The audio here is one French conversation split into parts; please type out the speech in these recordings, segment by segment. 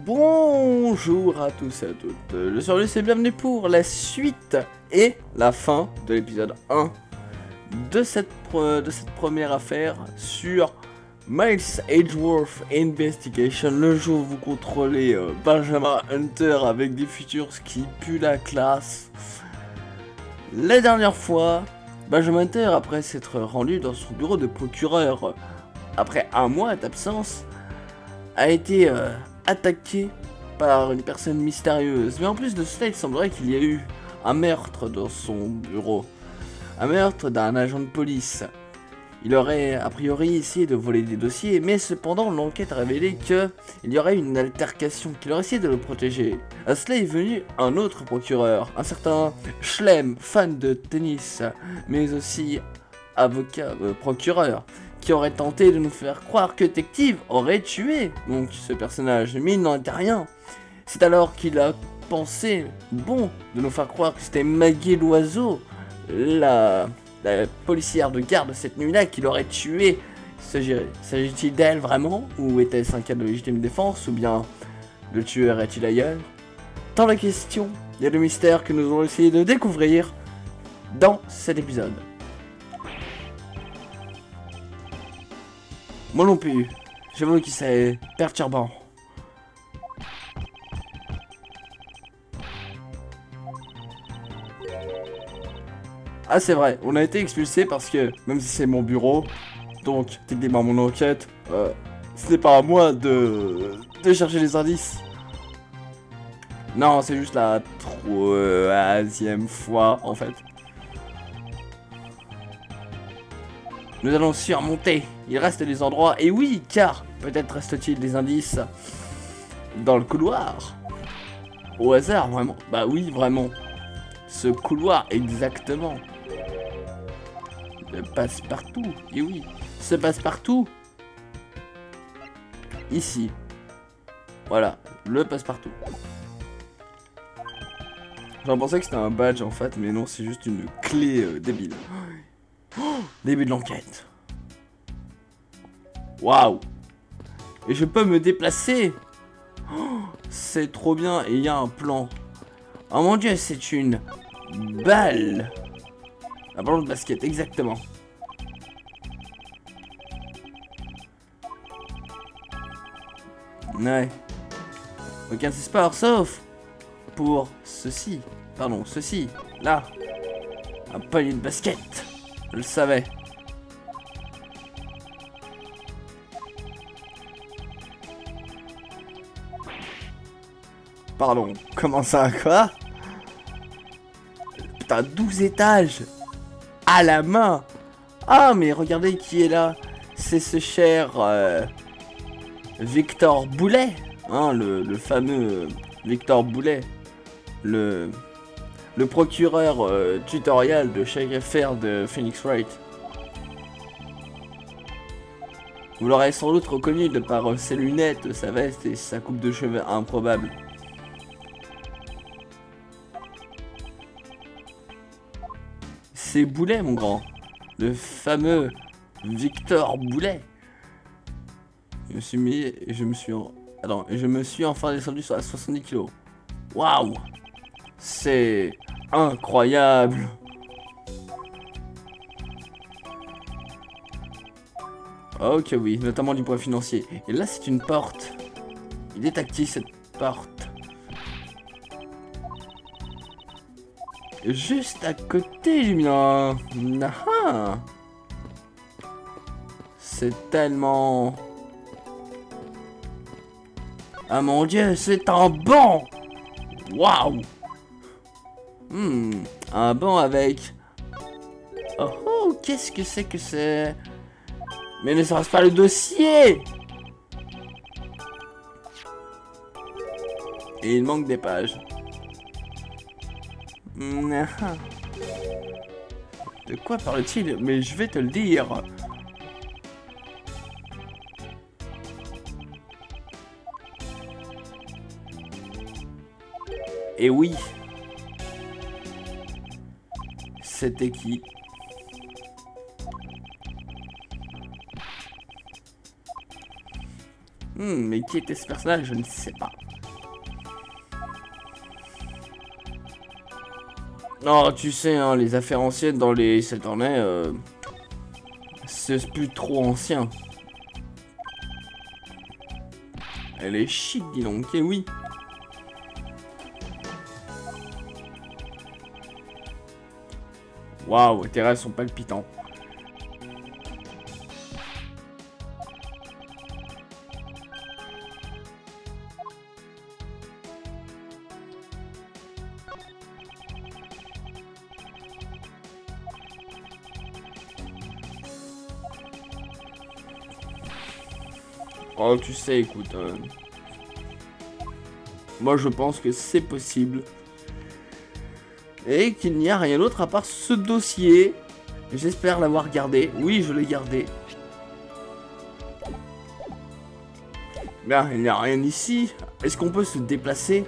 Bonjour à tous et à toutes, je suis Luce et bienvenue pour la suite et la fin de l'épisode 1 de cette première affaire sur Miles Edgeworth Investigation, le jeu où vous contrôlez Benjamin Hunter avec des features qui puent la classe. La dernière fois, Benjamin Hunter, après s'être rendu dans son bureau de procureur après un mois d'absence, a été attaqué par une personne mystérieuse. Mais en plus de cela, il semblerait qu'il y ait eu un meurtre dans son bureau. Un meurtre d'un agent de police. Il aurait a priori essayé de voler des dossiers, mais cependant l'enquête a révélé qu'il y aurait une altercation, qu'il aurait essayé de le protéger. À cela est venu un autre procureur, un certain Schlem, fan de tennis, mais aussi avocat, procureur, qui aurait tenté de nous faire croire que Detective aurait tué donc ce personnage, mais il n'en était rien. C'est alors qu'il a pensé bon de nous faire croire que c'était Maggie l'oiseau, la policière de garde cette nuit-là, qui l'aurait tué. S'agit-il d'elle vraiment, ou était-ce un cas de légitime défense, ou bien le tueur est-il ailleurs? Tant la question, il y a le mystère que nous allons essayer de découvrir dans cet épisode. Moi non plus, j'avoue que c'est perturbant. Ah c'est vrai, on a été expulsé parce que, même si c'est mon bureau, donc techniquement mon enquête, ce n'est pas à moi de chercher les indices. Non, c'est juste la troisième fois en fait. Nous allons surmonter. Il reste des endroits, et oui, car peut-être reste-t-il des indices dans le couloir. Au hasard, vraiment. Bah oui, vraiment. Ce couloir, exactement. Le passe-partout, et oui. Ce passe-partout. Ici. Voilà, le passe-partout. J'en pensais que c'était un badge en fait, mais non, c'est juste une clé débile. Oh, début de l'enquête. Waouh. Et je peux me déplacer. Oh, c'est trop bien. Et il y a un plan. Oh mon dieu, c'est une balle. Un ballon de basket, exactement. Ouais. Aucun sport sauf pour ceci. Pardon, ceci. Là. Un panier de basket. Je le savais. Pardon, comment ça, quoi? Putain, 12 étages à la main. Ah, mais regardez qui est là. C'est ce cher Victor Boulet. Hein, le fameux Victor Boulet. Le procureur tutorial de chaque affaire de Phoenix Wright. Vous l'aurez sans doute reconnu de par ses lunettes, sa veste et sa coupe de cheveux improbable. C'est Boulet, mon grand. Le fameux Victor Boulet. Je me suis enfin descendu sur la 70 kg. Waouh! C'est incroyable. Ok, oui, notamment du point financier. Et là, c'est une porte. Il est actif, cette porte. Juste à côté du mien. Ah. C'est tellement... Ah mon dieu, c'est un banc. Waouh. Un banc avec... Oh, oh, qu'est-ce que c'est que c'est? Mais ne serait-ce pas le dossier? Et il manque des pages. De quoi parle-t-il? Mais je vais te le dire. Et oui. C'était qui? Mais qui était ce personnage? Je ne sais pas. Oh, tu sais, hein, les affaires anciennes dans les Saturnais, c'est plus trop ancien. Elle est chic, dis donc, et oui. Waouh, tes rêves sont palpitants. Oh, tu sais, écoute, moi je pense que c'est possible. Et qu'il n'y a rien d'autre à part ce dossier. J'espère l'avoir gardé. Oui, je l'ai gardé. Là, il n'y a rien ici. Est-ce qu'on peut se déplacer?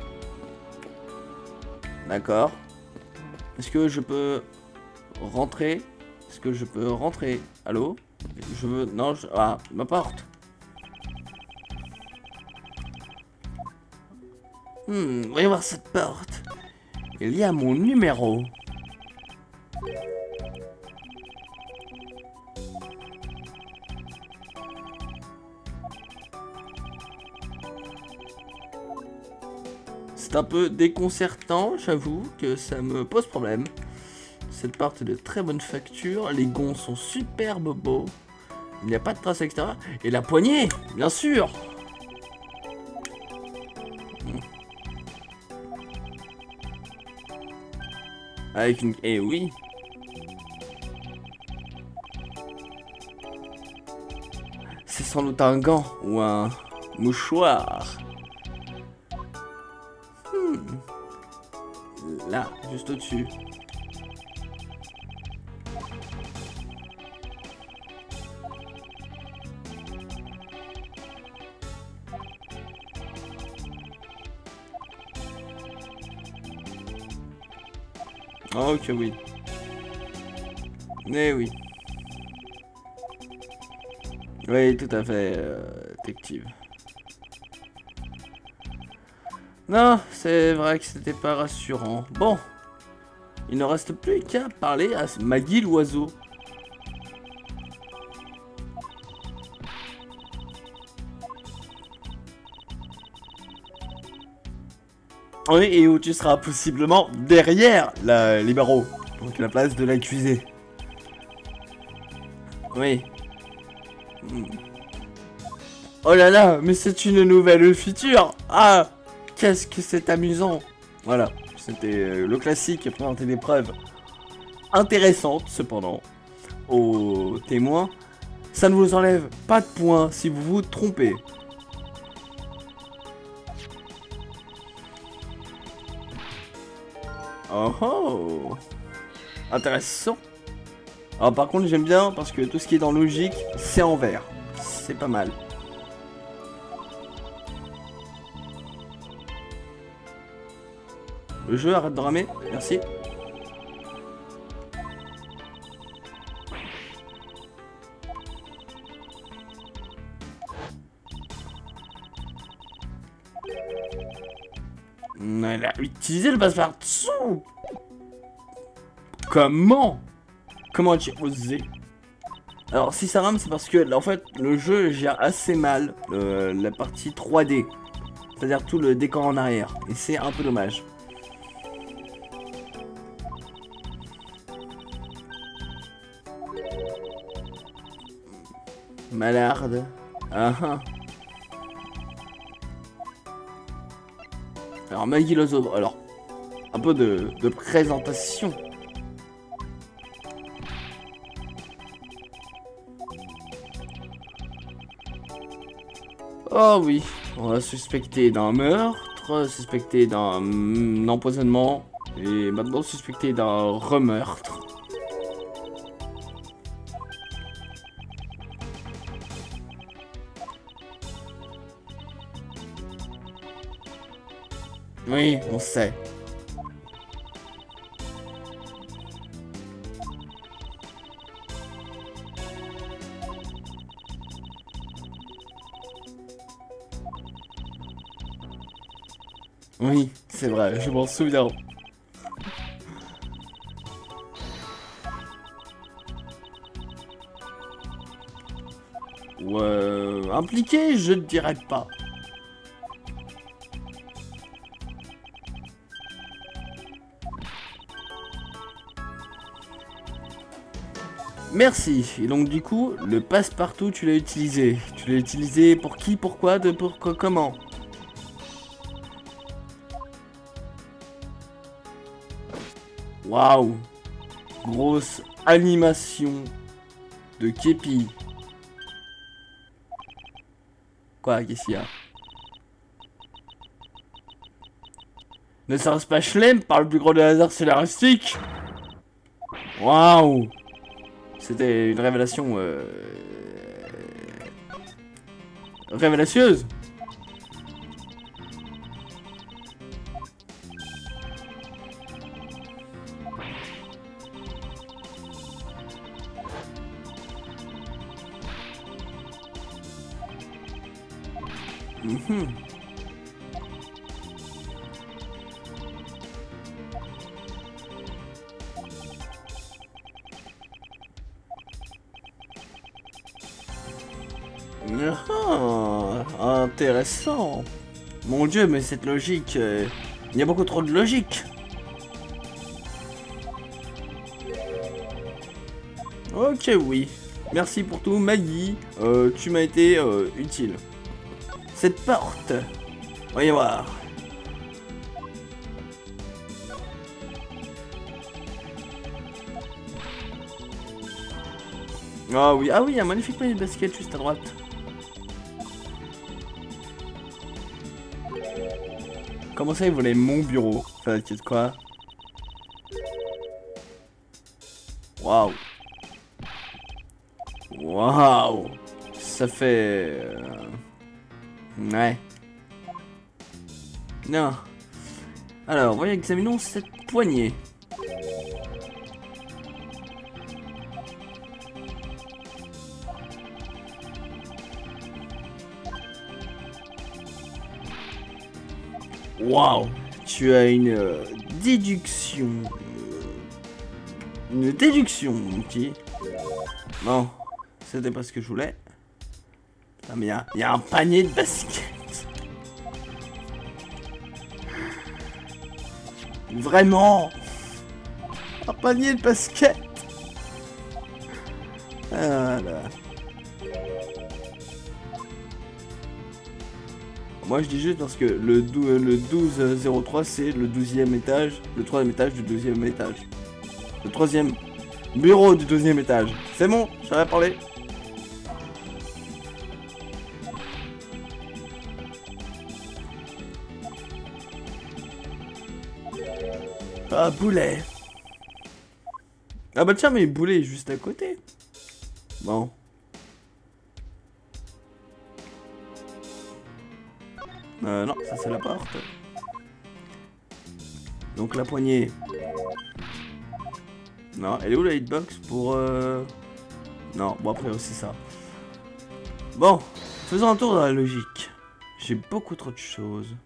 D'accord. Est-ce que je peux rentrer? Est-ce que je peux rentrer? Allô? Je veux... Non, je... Ah, ma porte. Voyons voir cette porte. Il y a mon numéro. C'est un peu déconcertant, j'avoue que ça me pose problème. Cette porte est de très bonne facture, les gonds sont superbes beaux. Il n'y a pas de trace extérieure. Et la poignée, bien sûr. Avec une... Eh oui. C'est sans doute un gant ou un mouchoir. Là, juste au-dessus. Oh, ok, oui. Eh oui. Oui, tout à fait, détective. Non, c'est vrai que c'était pas rassurant. Bon, il ne reste plus qu'à parler à Maggie l'oiseau. Oui, et où tu seras possiblement derrière les barreaux, donc la place de l'accusé. Oui. Oh là là, mais c'est une nouvelle feature. Ah, qu'est-ce que c'est amusant. Voilà, c'était le classique présenter des preuves intéressantes, cependant, aux témoins. Ça ne vous enlève pas de points si vous vous trompez. Oh oh, intéressant. Alors par contre j'aime bien parce que tout ce qui est dans logique, c'est en vert. C'est pas mal. Le jeu arrête de ramer, merci. Elle a utilisé le passe-partout. Comment tu as osé? Alors si ça rame c'est parce que là, en fait le jeu gère assez mal la partie 3D. C'est-à-dire tout le décor en arrière. Et c'est un peu dommage. Malarde. Ah ah. Alors Maggie l'oiseau. Alors un peu de présentation. Oh oui, on va suspecter d'un meurtre, suspecter d'un empoisonnement, et maintenant suspecter d'un remeurtre. Oui, on sait. Oui, c'est vrai, je m'en souviens. Ou impliqué, je ne dirais pas. Merci. Et donc du coup, le passe-partout, tu l'as utilisé. Tu l'as utilisé pour qui, pourquoi, comment? Waouh. Grosse animation de Képi. Quoi, qu'est-ce qu'il y a? Ne serait-ce pas Chelem par le plus gros des hasards scénaristiques? Waouh. C'était une révélation révélacieuse. Ah, intéressant. Mon dieu, mais cette logique... il y a beaucoup trop de logique. Ok, oui. Merci pour tout, Maggie. Tu m'as été utile. Cette porte. Voyons voir. Ah oui, un magnifique panier de basket juste à droite. Comment ça, il volait mon bureau? Enfin, t'inquiète quoi? Waouh. Waouh. Ça fait... Ouais. Non. Alors, voyons, examinons cette poignée. Waouh, tu as une déduction. Une déduction, mon petit. Non, c'était pas ce que je voulais. Ah, mais il y a un panier de basket. Vraiment. Un panier de basket. Ah là. Moi je dis juste parce que le 1203 c'est le 12e étage, le 3e étage du 12e étage. Le 3e bureau du 12e étage. C'est bon, j'avais parlé. Ah, Boulet. Ah bah tiens, mais Boulet est juste à côté. Bon. Non, ça c'est la porte. Donc la poignée. Non, elle est où la hitbox pour Non, bon après aussi ça. Bon, faisons un tour dans la logique. J'ai beaucoup trop de choses.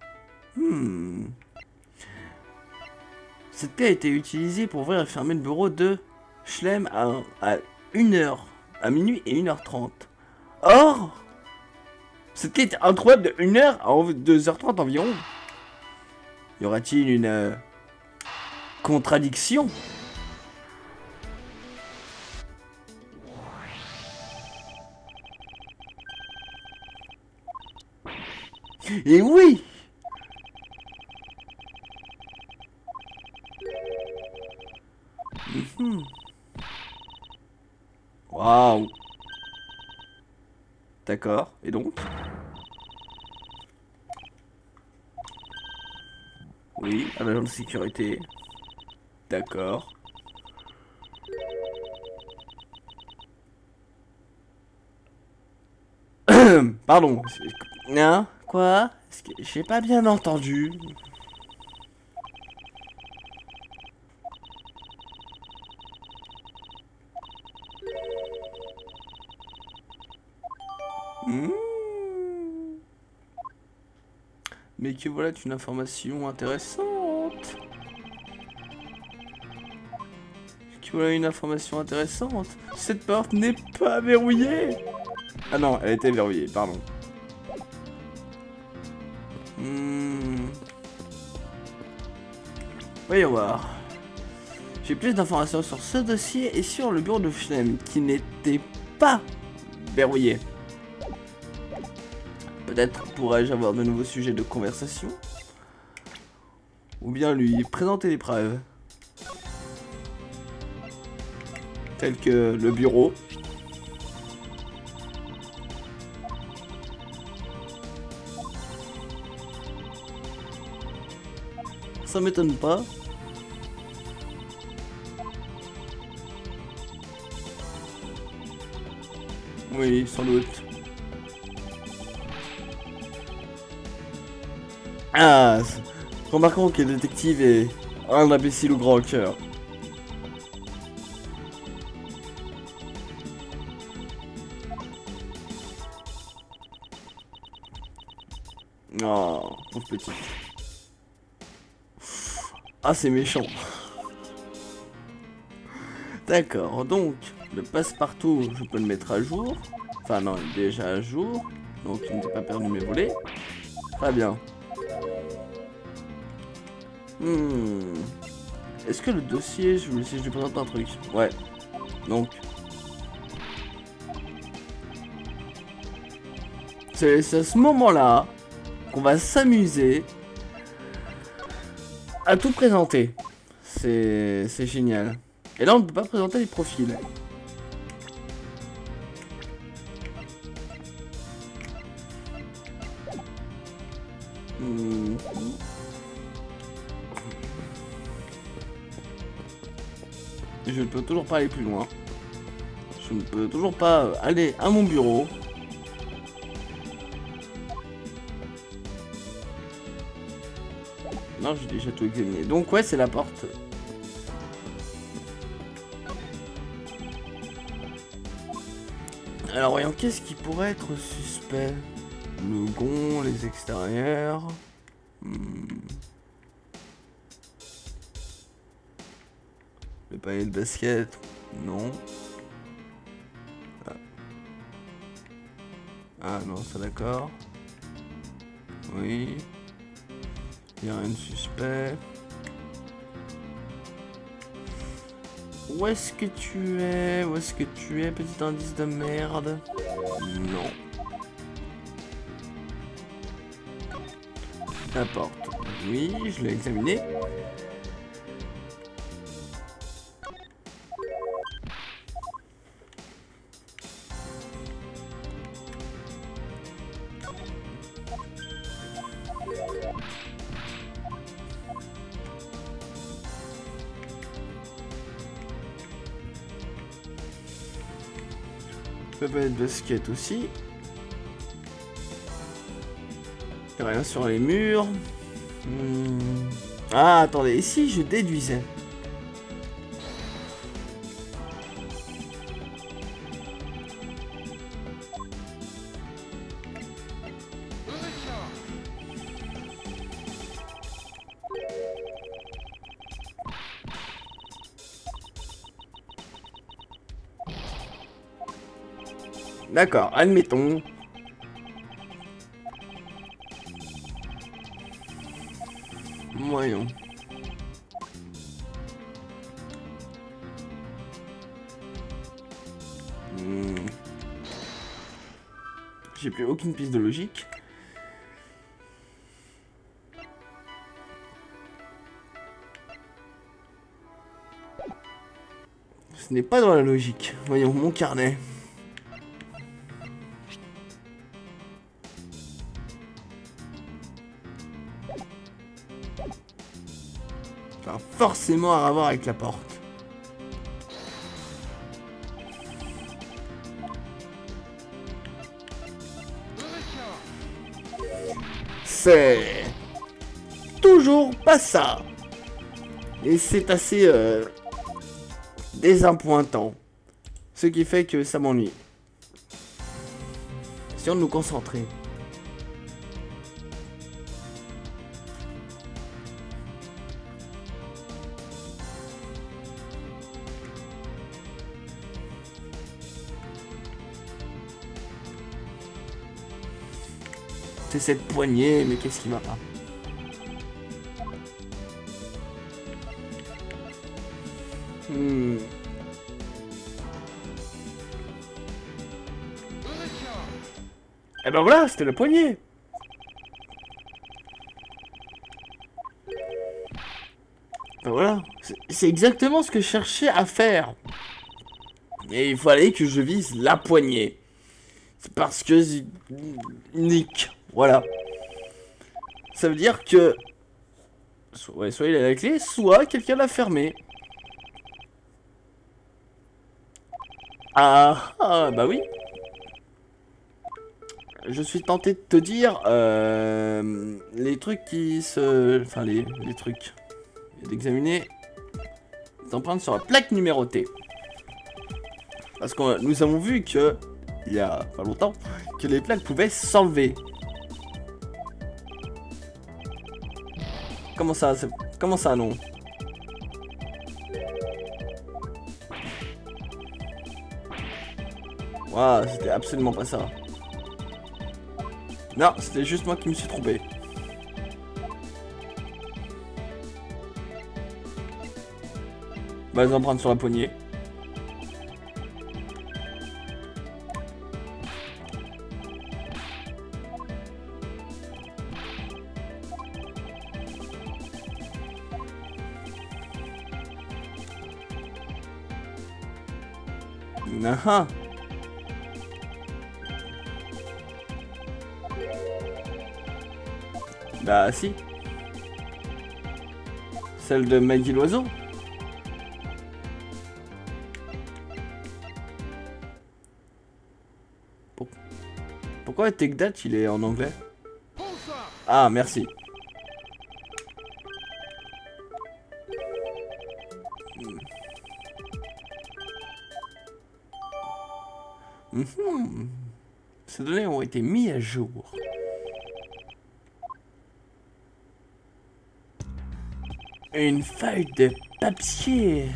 Cette clé a été utilisée pour ouvrir et fermer le bureau de Chelem à 1h, à minuit et 1h30. Or, cette clé était introuvable de 1h à 2h30 environ. Y aura-t-il une contradiction? Et oui! Waouh! D'accord, et donc? Oui, un agent de sécurité. D'accord. Pardon. Hein? Quoi? J'ai pas bien entendu. Mais que voilà une information intéressante. Que voilà une information intéressante. Cette porte n'est pas verrouillée. Ah non, elle était verrouillée, pardon. Voyons voir. J'ai plus d'informations sur ce dossier et sur le bureau de Flemme qui n'était pas verrouillé. Peut-être pourrais-je avoir de nouveaux sujets de conversation. Ou bien lui présenter les preuves. Telles que le bureau. Ça m'étonne pas. Oui, sans doute. Ah, remarquons que le détective est un imbécile au grand cœur. Oh, pauvre petit. Ah, c'est méchant. D'accord, donc, le passe-partout, je peux le mettre à jour. Enfin, non, il est déjà à jour. Donc, il n'était pas perdu mes volets. Très bien. Est-ce que le dossier, si je lui présente un truc? Ouais. Donc. C'est à ce moment-là qu'on va s'amuser à tout présenter. C'est génial. Et là, on ne peut pas présenter les profils. Je ne peux toujours pas aller plus loin. Je ne peux toujours pas aller à mon bureau. Non, j'ai déjà tout examiné. Donc ouais, c'est la porte. Alors voyons, qu'est-ce qui pourrait être suspect? Le gond, les extérieurs. Le panier de basket, non. Ah non, ça d'accord. Oui. Il n'y a rien de suspect. Où est-ce que tu es? Où est-ce que tu es, petit indice de merde? Non. La porte. Oui, je l'ai examiné. Le panier de basket aussi. Il n'y a rien sur les murs. Ah, attendez, et si je déduisais? D'accord, admettons. Voyons. J'ai plus aucune piste de logique. Ce n'est pas dans la logique. Voyons, mon carnet. Ça a forcément à voir avec la porte. C'est toujours pas ça. Et c'est assez désappointant. Ce qui fait que ça m'ennuie. Essayons de nous concentrer. C'est cette poignée, mais qu'est-ce qui va pas? Et ben voilà, c'était la poignée. Ben voilà, c'est exactement ce que je cherchais à faire. Et il fallait que je vise la poignée. C'est parce que c'est unique. Voilà. Ça veut dire que... ouais, soit il a la clé, soit quelqu'un l'a fermé. Ah, bah oui. Je suis tenté de te dire... les trucs qui se... Enfin, les trucs... d'examiner les empreintes sur la plaque numérotée. Parce que nous avons vu que... il y a pas longtemps... que les plaques pouvaient s'enlever. Comment ça, non? Waouh, c'était absolument pas ça. Non, c'était juste moi qui me suis trompé. Bah, les empreintes sur la poignée. Ah. Bah si. Celle de Maggie l'oiseau. Pourquoi Take That il est en anglais? Ah merci. Ces données ont été mis à jour. Une feuille de papier.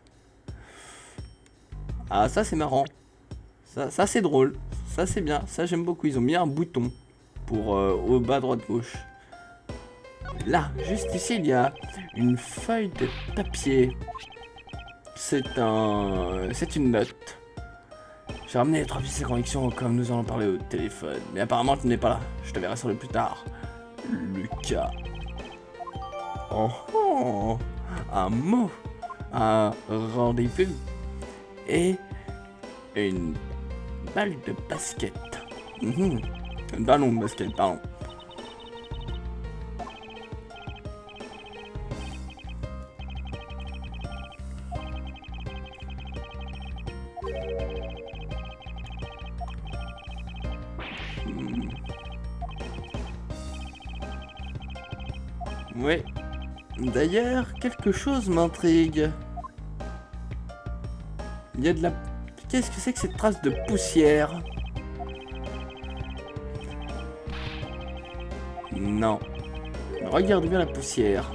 Ah ça c'est marrant. Ça c'est drôle. Ça c'est bien. Ça j'aime beaucoup. Ils ont mis un bouton pour au bas droite gauche. Là, juste ici, il y a une feuille de papier. C'est une note. J'ai ramené les 3 pièces de connexion comme nous allons parler au téléphone. Mais apparemment tu n'es pas là. Je te verrai sur le plus tard. Lucas. Oh, un mot. Un rendez-vous. Et une balle de basket. Un ballon de basket, pardon. Ouais. D'ailleurs, quelque chose m'intrigue. Il y a de la... Qu'est-ce que c'est que cette trace de poussière? Non. Regarde bien la poussière.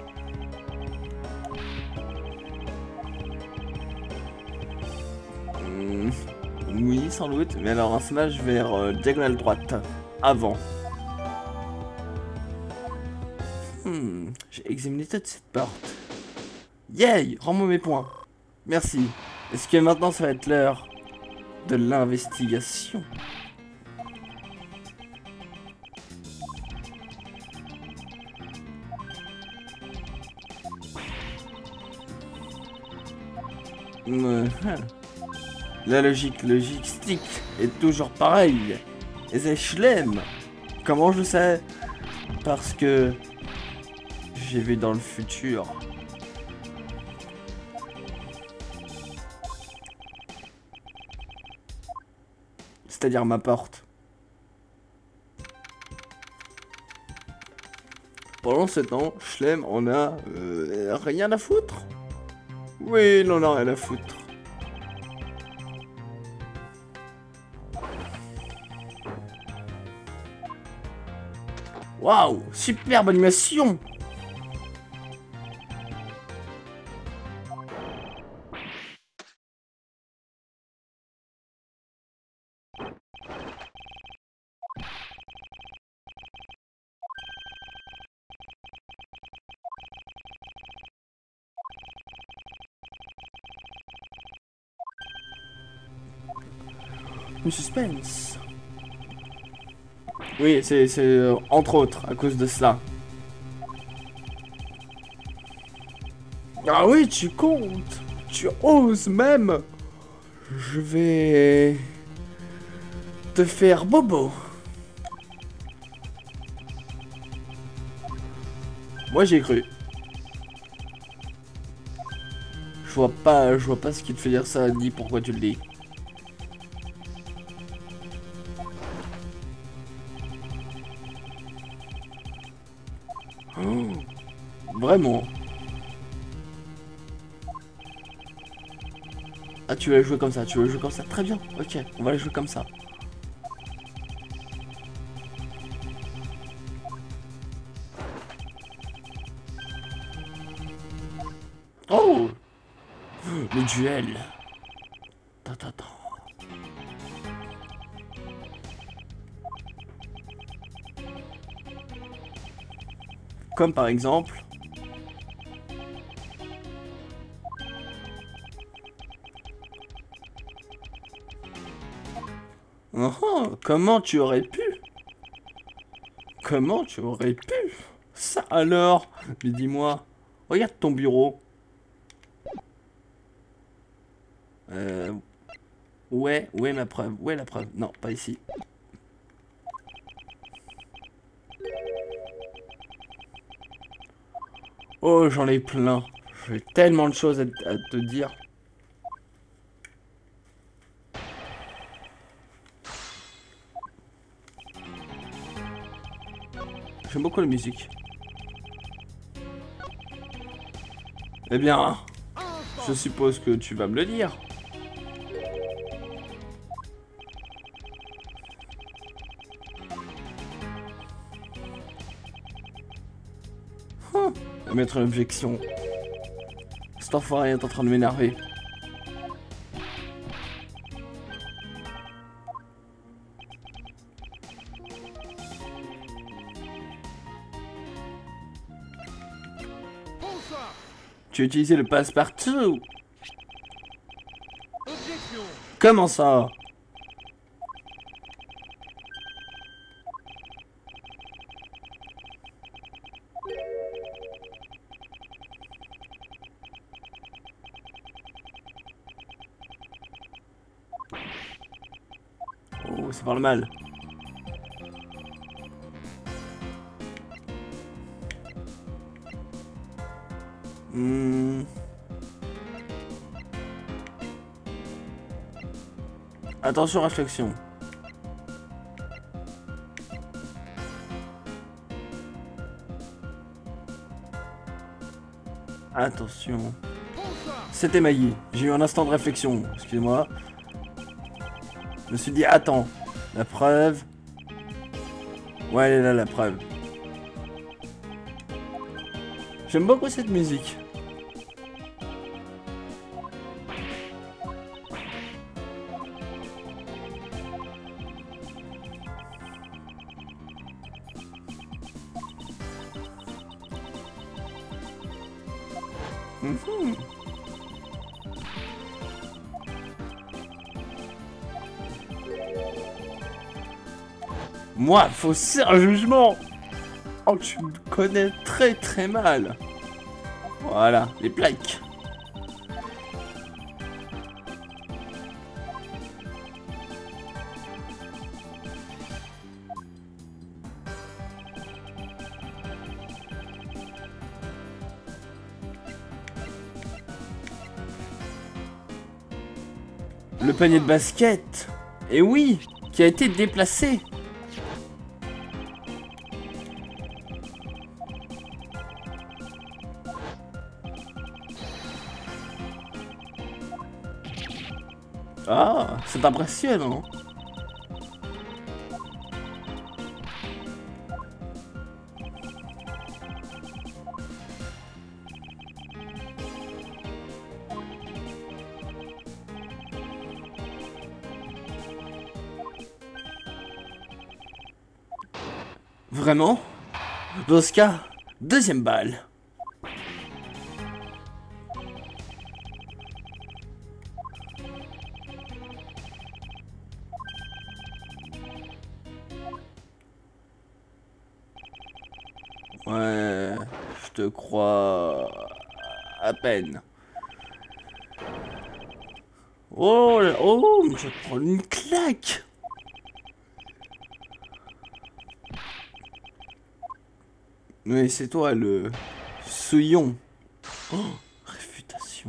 Oui, sans doute. Mais alors un smash vers diagonale droite. Avant. J'ai examiné toute cette porte. Yay! Rends-moi mes points. Merci. Est-ce que maintenant ça va être l'heure de l'investigation? La logistique est toujours pareille. Et c'est Chlem. Comment je sais? Parce que j'ai vu dans le futur. C'est-à-dire ma porte. Pendant ce temps, Chlem en a rien à foutre. Oui, il en a rien à foutre. Waouh, superbe animation. une suspense. Oui, c'est entre autres à cause de cela. Ah oui, tu comptes. Tu oses même. Je vais te faire bobo. Moi j'ai cru. Je vois pas ce qui te fait dire ça, ni pourquoi tu le dis. Oh, vraiment. Ah, tu veux la jouer comme ça, très bien. Ok, on va la jouer comme ça. Oh, le duel. Attends. Comme par exemple... Oh, comment tu aurais pu? Comment tu aurais pu? Ça alors? Mais dis-moi, regarde ton bureau. Ouais, ma preuve. Ouais, la preuve. Non, pas ici. Oh, j'en ai plein. J'ai tellement de choses à te dire. J'aime beaucoup la musique. Eh bien, je suppose que tu vas me le dire. Mettre une objection. Cet enfoiré est en train de m'énerver. Tu as utilisé le passe-partout. Comment ça? Oh, c'est par le mal. Attention, réflexion. Attention. C'était Maggie. J'ai eu un instant de réflexion. Excusez-moi. Je me suis dit, attends. La preuve. Ouais, elle est là, la preuve. J'aime beaucoup cette musique. Moi, fausser un jugement. Oh, tu me connais très mal. Voilà, les plaques. Le panier de basket. Et oui, qui a été déplacé. Ah, c'est impressionnant. Vraiment? Dans ce cas, deuxième balle. Ouais, je te crois à peine. Oh, oh, mais je vais te prendre une claque. Mais c'est toi le souillon. Oh, réfutation.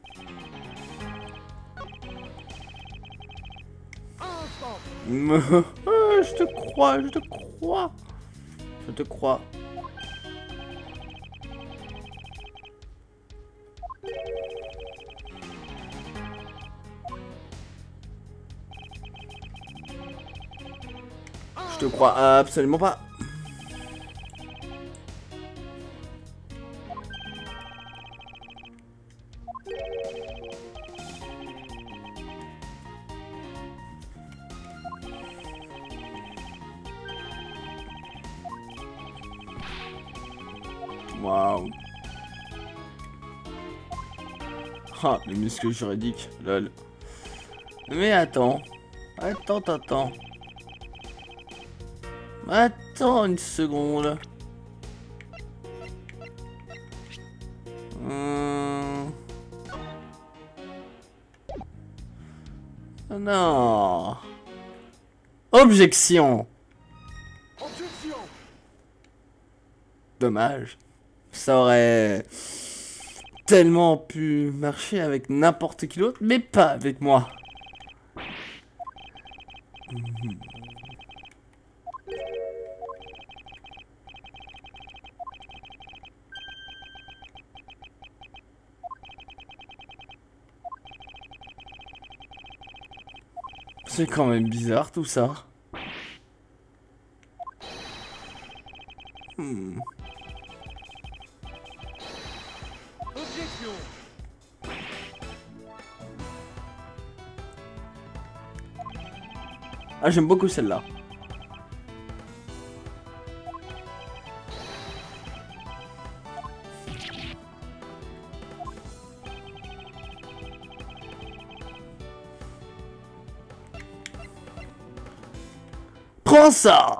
Je te crois, je te crois. Je te crois. Je te crois absolument pas. Waouh. Ah, les muscles juridiques, lol. Mais attends. Attends. Attends une seconde. Non. Objection. Dommage. Ça aurait tellement pu marcher avec n'importe qui d'autre, mais pas avec moi. C'est quand même bizarre tout ça. Ah, j'aime beaucoup celle-là. Prends ça!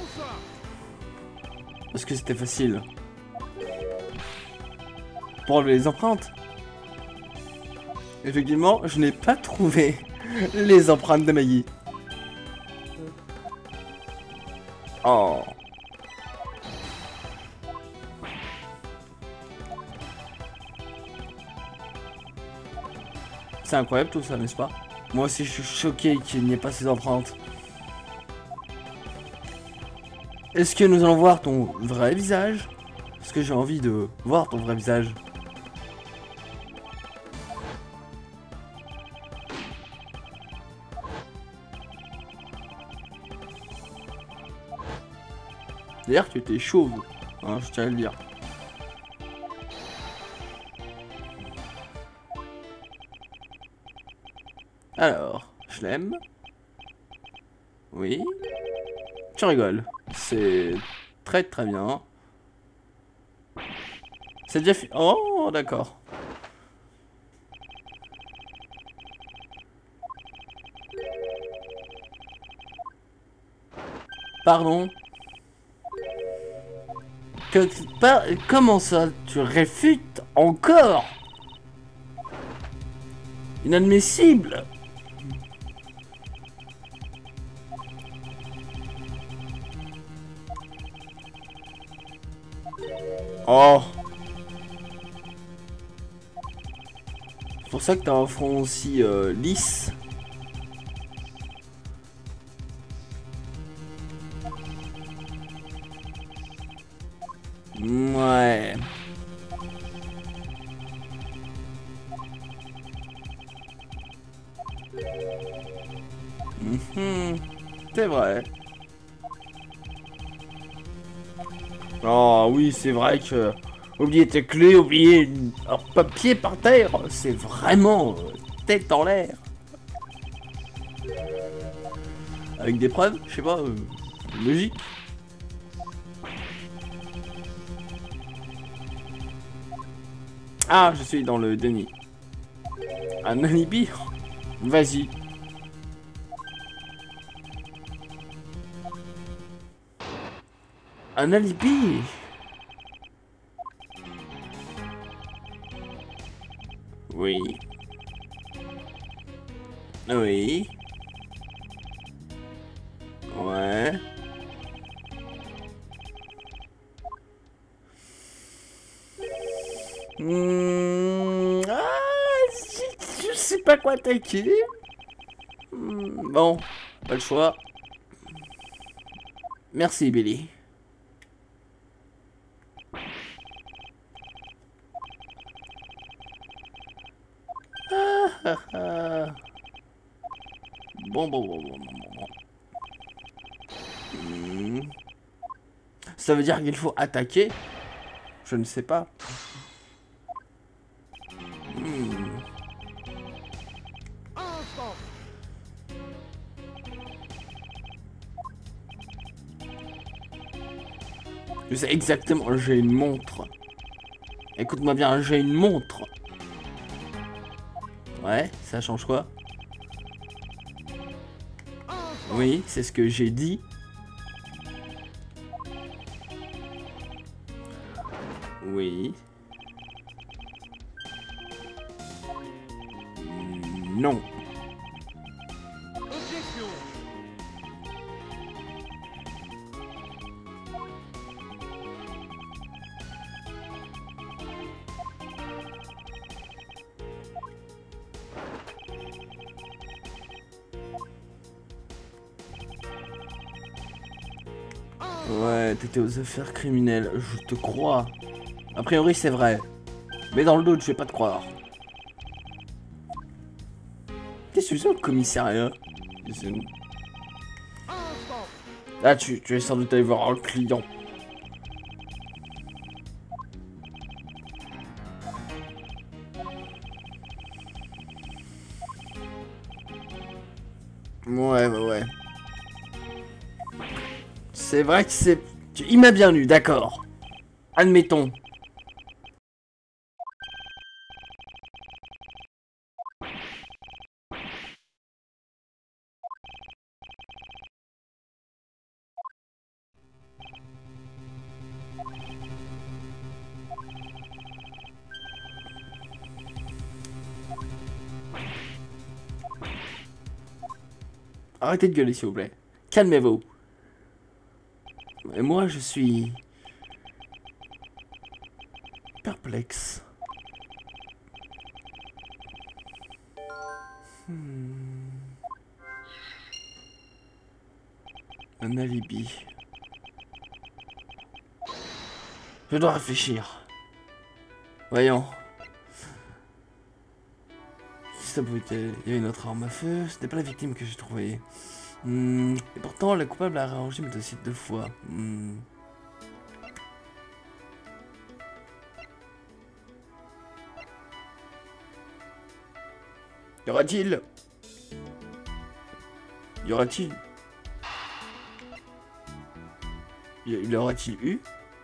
Parce que c'était facile. Pour enlever les empreintes. Effectivement, je n'ai pas trouvé les empreintes de Maggie. Oh. C'est incroyable tout ça, n'est-ce pas? Moi aussi je suis choqué qu'il n'y ait pas ces empreintes. Est-ce que nous allons voir ton vrai visage? Parce que j'ai envie de voir ton vrai visage. D'ailleurs, tu étais chauve, hein, je tiens à le dire. Alors, je l'aime. Oui. Tu rigoles. C'est très très bien. C'est déjà fait. Oh, d'accord. Pardon. Comment ça? Tu réfutes encore? Inadmissible. Oh. C'est pour ça que t'as un front aussi lisse. Ouais. C'est vrai. Oh oui, c'est vrai que oublier tes clés, oublier un papier par terre, c'est vraiment tête en l'air. Avec des preuves, je sais pas, logique. Ah, je suis dans le déni. Un alibi? Vas-y. Un alibi? Oui. Oui. Ouais. Je sais pas quoi attaquer. Bon, pas le choix. Merci, Billy. Bon. Ça veut dire qu'il faut attaquer? Je ne sais pas. Je sais exactement, j'ai une montre. Écoute-moi bien, j'ai une montre. Ouais, ça change quoi? Oui, c'est ce que j'ai dit. Oui. Non. Ouais, t'étais aux affaires criminelles, je te crois. A priori, c'est vrai. Mais dans le doute, je vais pas te croire. Qu'est-ce que c'est au commissariat? Ah, tu es sans doute allé voir un client. Ouais. C'est vrai que c'est... Il m'a bien eu, d'accord. Admettons. Arrêtez de gueuler, s'il vous plaît. Calmez-vous. Et moi, je suis... perplexe. Un alibi. Je dois réfléchir. Voyons. Si ça pouvait être... Il y avait une autre arme à feu. C'était pas la victime que j'ai trouvée. Et pourtant, le coupable a réarrangé mes dossiers 2 fois. Y aura-t-il... Y aura-t-il... Y aura-t-il eu...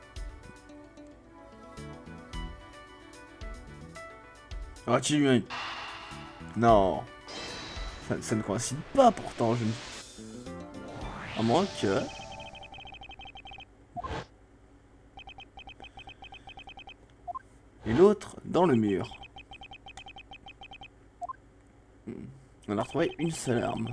Y aura-t-il eu un... Non. Ça ne coïncide pas pourtant. À moins que... Et l'autre dans le mur. On a retrouvé une seule arme.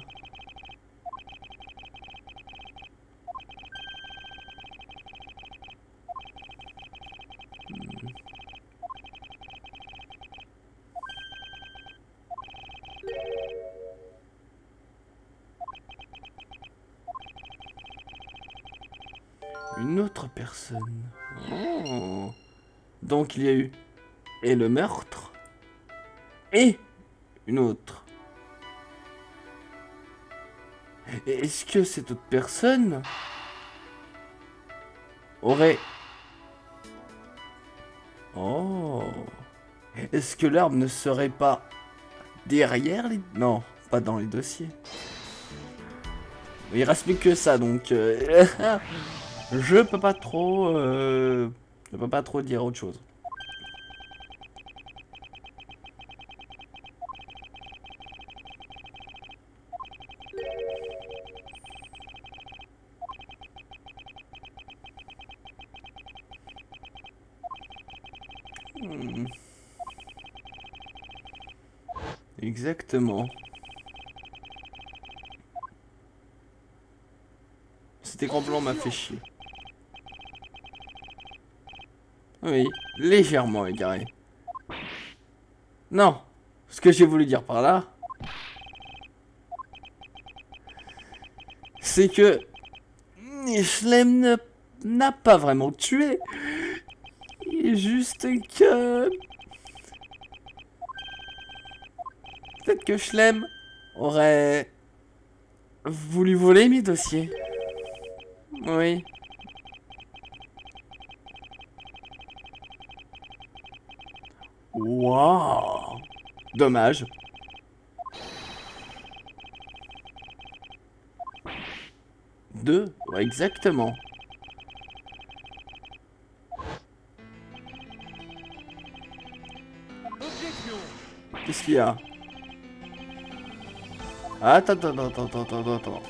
Une autre personne. Oh. Donc il y a eu et le meurtre et une autre. Et est-ce que cette autre personne aurait... Oh. Est-ce que l'arme ne serait pas derrière les... Non, pas dans les dossiers. Il reste plus que ça, donc... je peux pas trop... Je peux pas trop dire autre chose. Exactement. Cet écran blanc m'a fait chier. Oui, légèrement égaré. Non, ce que j'ai voulu dire par là, c'est que Schlem n'a pas vraiment tué. Il est juste que... Peut-être que Schlem aurait voulu voler mes dossiers. Oui. Waouh. Dommage. Deux, ouais, exactement. Qu'est-ce qu'il y a? Attends.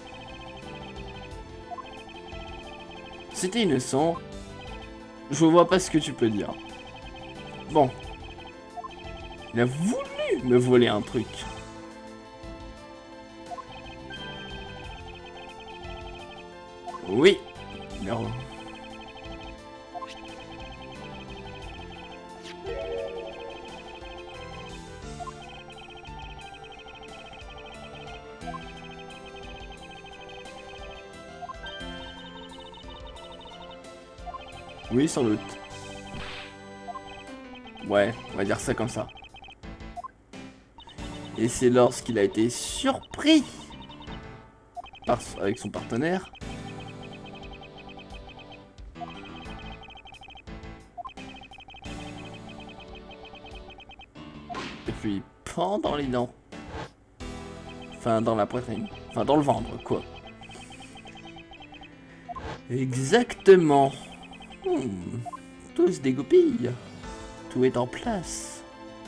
C'était innocent. Je vois pas ce que tu peux dire. Bon. Il a voulu me voler un truc. Oui. Non. Oui, sans doute. Ouais, on va dire ça comme ça. Et c'est lorsqu'il a été surpris avec son partenaire et puis pendant les dents. Enfin, dans la poitrine. Enfin, dans le ventre, quoi. Exactement. Tout se dégoupille. Tout est en place.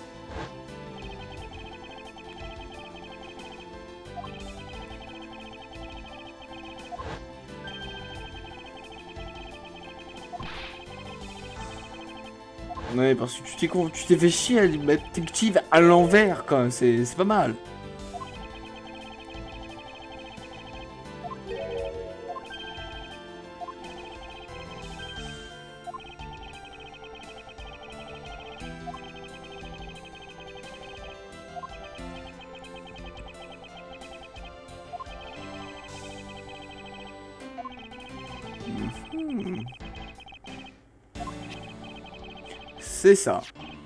Ouais, parce que tu t'es fait chier à mettre détective à l'envers, quand même. C'est pas mal. C'est ça.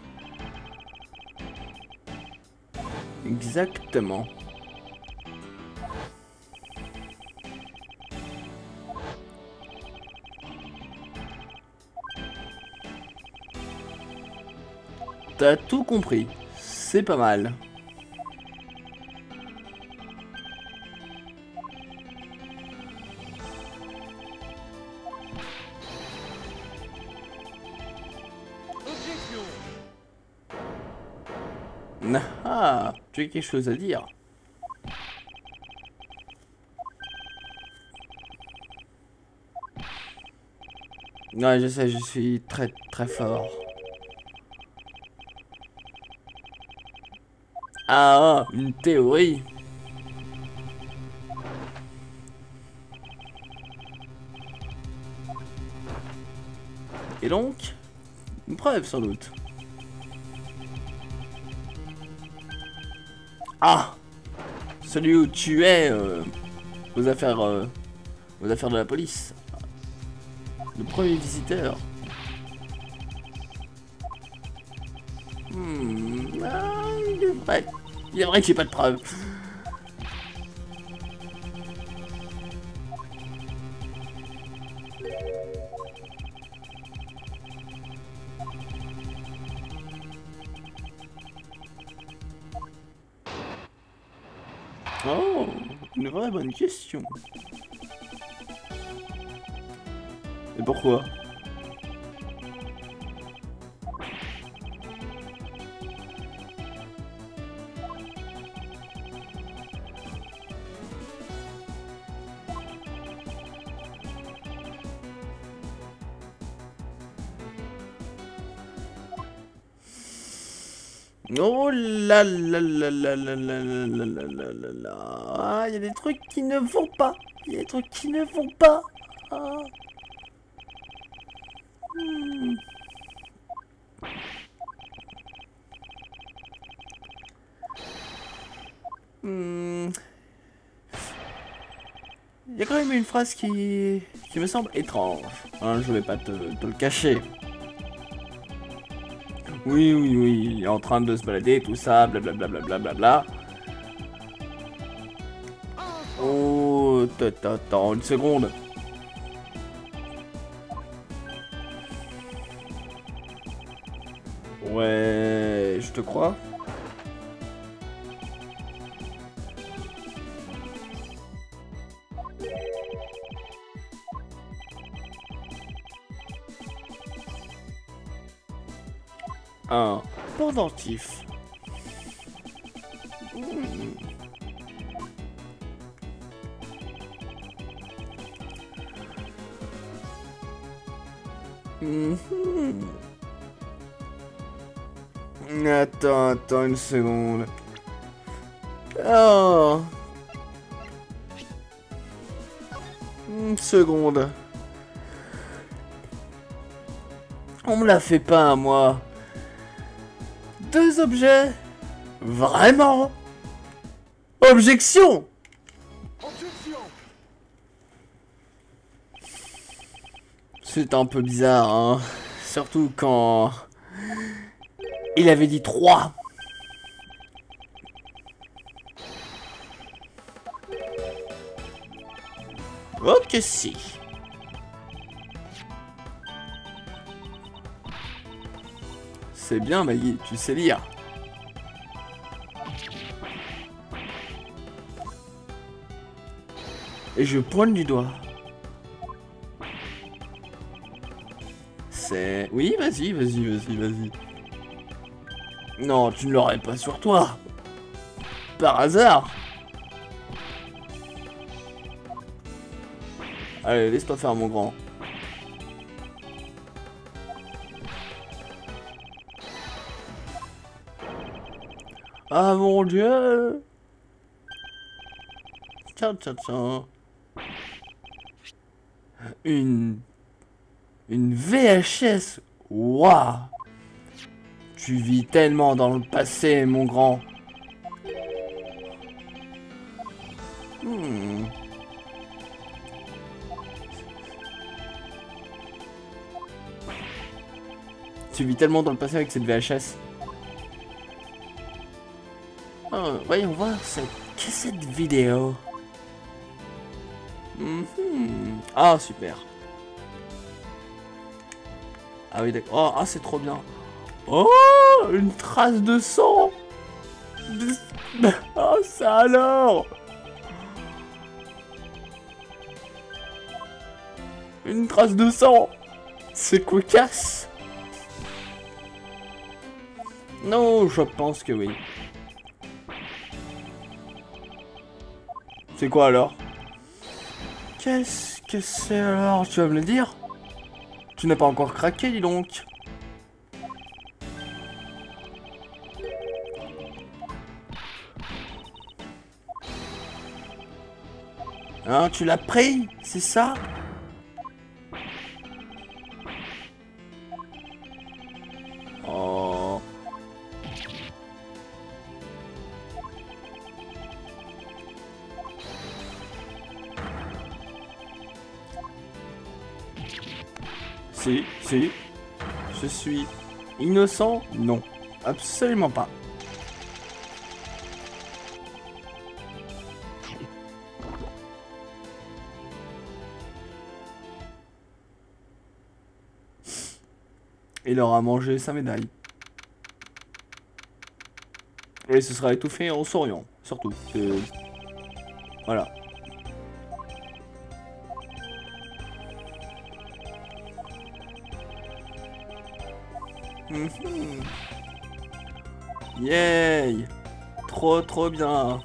Exactement. T'as tout compris. C'est pas mal. Ah, tu as quelque chose à dire? Ouais, je sais, je suis très fort. Ah, une théorie. Et donc, une preuve sans doute. Ah, celui où tu es aux affaires de la police. Le premier visiteur. Ah, il est vrai que j'ai pas de preuves. Oh, une vraie bonne question. Et pourquoi? Oh là là là là là là là là là là là là. Ah, il y a des trucs qui ne vont pas. Il y a des trucs qui ne vont pas. Ah. Hmm. Hmm. Il y a quand même une phrase qui me semble étrange. Hein, je vais pas te le cacher. Oui, oui, oui, il est en train de se balader, tout ça, blablabla, blablabla. Oh, attends, une seconde. Ouais, je te crois. Un pendentif. Mhm. Attends une seconde. Oh. Une seconde. On me la fait pas à moi. Deux objets. Vraiment? Objection! C'est un peu bizarre, hein. Surtout quand... il avait dit 3. Ok, si. C'est bien, Maggie, tu sais lire. Et je pointe du doigt. C'est... Oui, vas-y. Non, tu ne l'aurais pas sur toi. Par hasard. Allez, laisse-toi faire, mon grand. Ah, mon Dieu. Tiens. Une VHS. Waouh. Tu vis tellement dans le passé, mon grand. Tu vis tellement dans le passé avec cette VHS. Oh, voyons voir cette cassette vidéo. Ah, super. Ah oui, d'accord. Oh, ah, c'est trop bien. Oh, une trace de sang. Oh, ça alors. Une trace de sang. C'est cocasse. Non, je pense que oui. C'est quoi alors? Qu'est-ce que c'est alors? Tu vas me le dire? Tu n'as pas encore craqué, dis donc. Hein, tu l'as pris? C'est ça? Oh. Si. Je suis innocent? Non. Absolument pas. Il aura mangé sa médaille. Et ce sera étouffé en souriant, surtout. Voilà. Yay! Trop bien.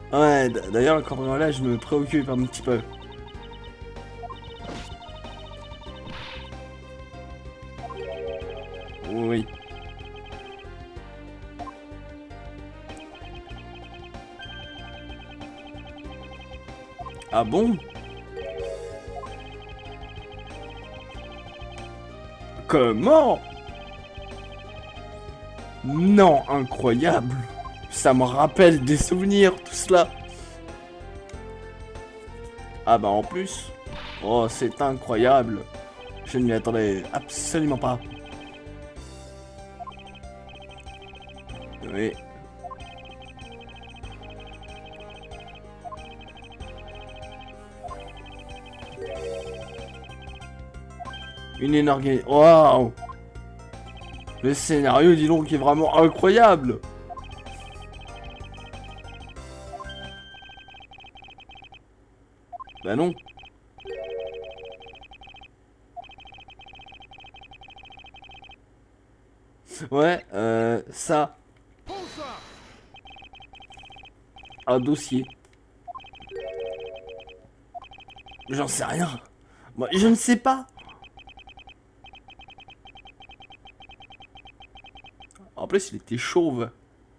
Ouais, d'ailleurs, le cambriolage me préoccupe un petit peu. Oui. Ah bon? Comment? Non, incroyable. Ça me rappelle des souvenirs, tout cela. Ah bah en plus. Oh, c'est incroyable. Je ne m'y attendais absolument pas. Oui. Une énorme... Waouh! Le scénario, dis donc, est vraiment incroyable! Bah non. Ouais, ça. Un dossier. J'en sais rien. Moi, je ne sais pas. En plus, il était chauve.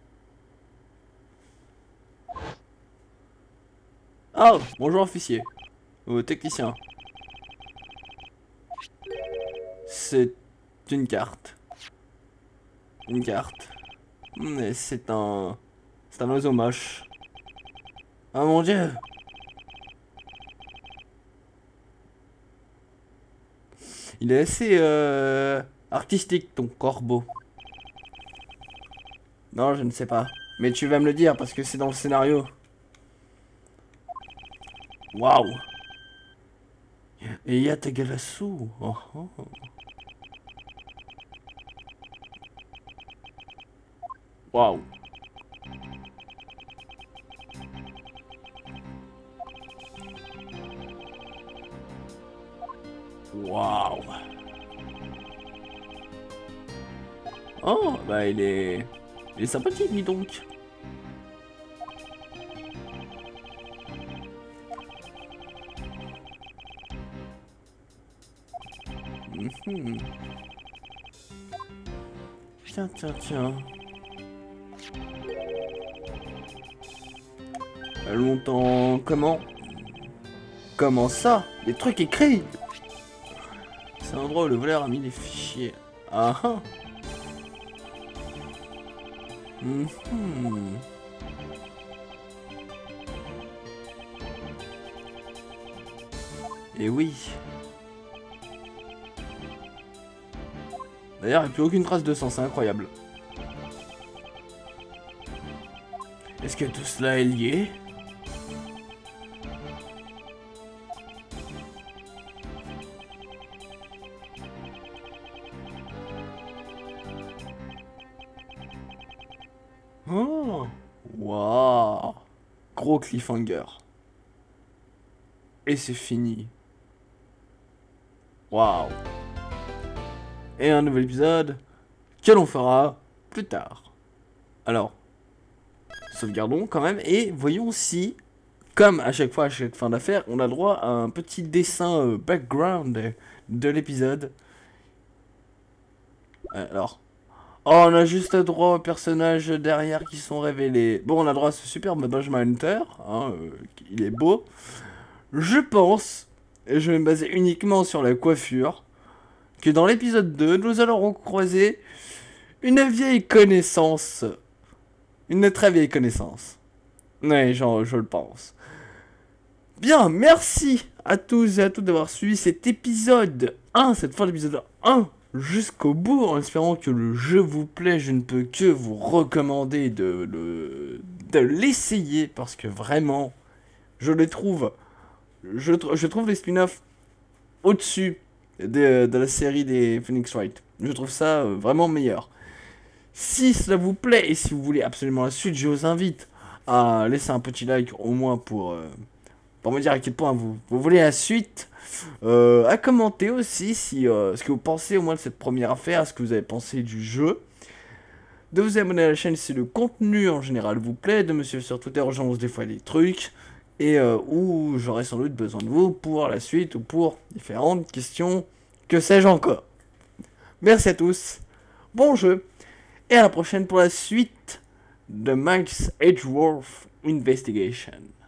Oh, bonjour officier. Ou technicien. C'est une carte. Une carte. Mais c'est un... C'est un oiseau moche. Oh mon dieu. Il est assez artistique, ton corbeau. Non, je ne sais pas. Mais tu vas me le dire parce que c'est dans le scénario. Waouh. Et Yatagarasu. Oh, oh. Waouh. Waouh. Oh, bah il est sympathique, dis donc. Mhm. Tiens, tiens, tiens. Longtemps... Comment? Comment ça? Des trucs écrits? C'est un endroit où le voleur a mis des fichiers. Ah ah. Mhm. Et oui. D'ailleurs, il n'y a plus aucune trace de sang, c'est incroyable. Est-ce que tout cela est lié? Oh, waouh, gros cliffhanger. Et c'est fini. Waouh. Et un nouvel épisode que l'on fera plus tard. Alors, sauvegardons quand même et voyons si, comme à chaque fois, à chaque fin d'affaire, on a droit à un petit dessin background de l'épisode. Alors, oh, on a juste droit aux personnages derrière qui sont révélés. Bon, on a droit à ce superbe Benjamin Hunter, hein, il est beau. Je pense, et je vais me baser uniquement sur la coiffure, que dans l'épisode 2, nous allons croiser une vieille connaissance. Une très vieille connaissance. Ouais, genre, je le pense. Bien, merci à tous et à toutes d'avoir suivi cet épisode 1, cette fin d'épisode 1, jusqu'au bout, en espérant que le jeu vous plaît. Je ne peux que vous recommander de l'essayer, parce que vraiment, je les trouve, je trouve les spin-offs au-dessus de la série des Phoenix Wright. Je trouve ça vraiment meilleur. Si cela vous plaît et si vous voulez absolument la suite, je vous invite à laisser un petit like au moins pour me dire à quel point vous voulez la suite. À commenter aussi si ce que vous pensez au moins de cette première affaire, ce que vous avez pensé du jeu. de vous abonner à la chaîne si le contenu en général vous plaît, de me suivre sur Twitter, j'annonce des fois des trucs, et où j'aurai sans doute besoin de vous pour la suite ou pour différentes questions, que sais-je encore. Merci à tous, bon jeu, et à la prochaine pour la suite de Mike's Edgeworth Investigation.